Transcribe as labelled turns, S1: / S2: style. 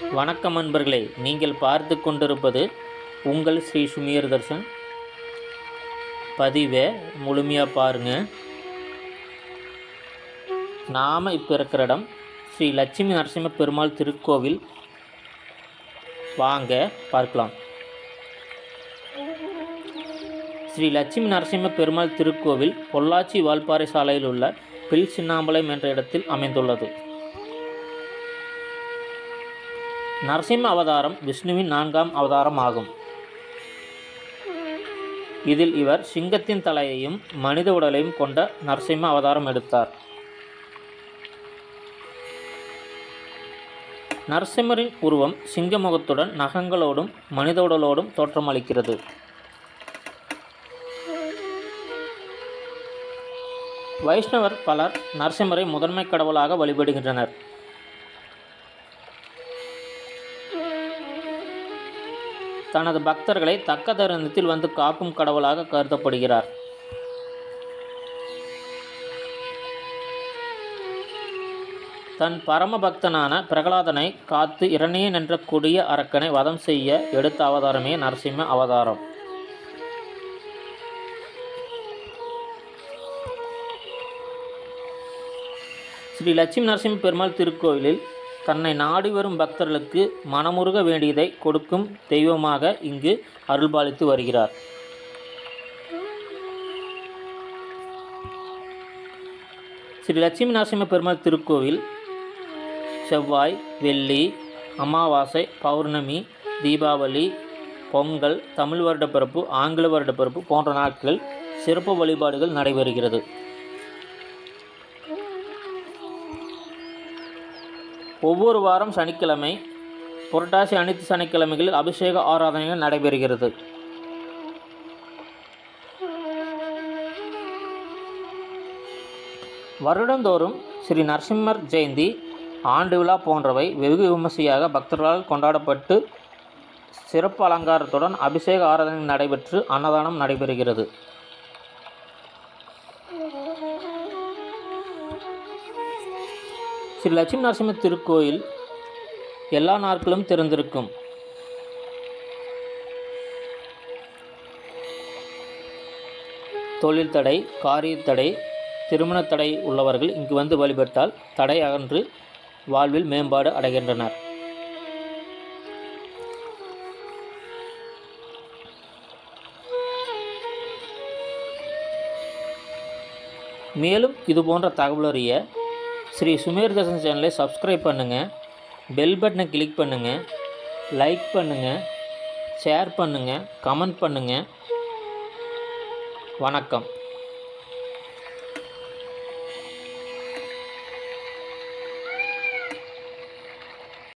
S1: வணக்கம் அன்பர்களே, நீங்கள் பார்த்து கொண்டிருப்பது உங்கள் ஸ்ரீ சுமேர் தர்ஷன். பதிவை முழுமையாக பாருங்கள். நாம் இப்போ இருக்கிற இடம் ஸ்ரீ லட்சுமி நரசிம்ம பெருமாள் திருக்கோவில். வாங்க பார்க்கலாம். ஸ்ரீ லட்சுமி நரசிம்ம பெருமாள் திருக்கோவில் பொள்ளாச்சி வால்பாறை சாலையில் உள்ள பில் சின்னாம்பலம் என்ற இடத்தில் அமைந்துள்ளது. நரசிம்ம அவதாரம் விஷ்ணுவின் 4ஆம் அவதாரம் ஆகும். இதில் இவர் சிங்கத்தின் தலையையும் மனித உடலையும் கொண்ட நரசிம்ம அவதாரம் எடுத்தார். நரசிம்மரின் உருவம் சிங்க முகத்துடன் நகங்களோடும் மனித உடலோடும் தோற்றமளிக்கிறது. வைஷ்ணவர் பலர் நரசிம்மரை முதன்மை கடவுளாக வழிபடுகின்றனர். தனது பக்தர்களை தக்க தருணத்தில் வந்து காக்கும் கடவுளாக கருதப்படுகிறார். தன் பரம பக்தனான பிரகலாதனை காத்து இரணியன் என்ற கொடிய அரக்கனை வதம் செய்ய எடுத்த அவதாரமே நரசிம்ம அவதாரம். ஸ்ரீ லட்சுமி நரசிம்ம பெருமாள் திருக்கோவிலில் தன்னை நாடி வரும் பக்தர்களுக்கு மனமுருக வேண்டியதை கொடுக்கும் தெய்வமாக இங்கு அருள்பாலித்து வருகிறார். ஸ்ரீ லட்சுமி நரசிம்ம பெருமாள் திருக்கோவில் செவ்வாய், வெள்ளி, அமாவாசை, பௌர்ணமி, தீபாவளி, பொங்கல், தமிழ் வருடப்பிறப்பு, ஆங்கில வருடப்பிறப்பு போன்ற நாட்களில் சிறப்பு வழிபாடுகள் நடைபெறுகிறது. ஒவ்வொரு வாரம் சனிக்கிழமை, புரட்டாசி அனைத்து சனிக்கிழமைகளில் அபிஷேக ஆராதனைகள் நடைபெறுகிறது. வருடந்தோறும் ஸ்ரீ நரசிம்மர் ஜெயந்தி, ஆண்டு விழா போன்றவை வெகு விமர்சையாக பக்தர்களால் கொண்டாடப்பட்டு சிறப்பு அலங்காரத்துடன் அபிஷேக ஆராதனை நடைபெற்று அன்னதானம் நடைபெறுகிறது. ஸ்ரீ லட்சுமி நரசிம்ம திருக்கோயில் எல்லா நாட்களும் திறந்திருக்கும். தொழில் தடை, காரிய தடை, திருமண தடை உள்ளவர்கள் இங்கு வந்து வழிபட்டால் தடை அகன்று வாழ்வில் மேம்பாடு அடைகின்றனர். மேலும் இதுபோன்ற தகவல் அறிய ஸ்ரீ சுமேர் தர்ஷன் சேனலை சப்ஸ்கிரைப் பண்ணுங்கள், பெல் பட்டனை கிளிக் பண்ணுங்கள், லைக் பண்ணுங்கள், ஷேர் பண்ணுங்கள், கமெண்ட் பண்ணுங்கள். வணக்கம்.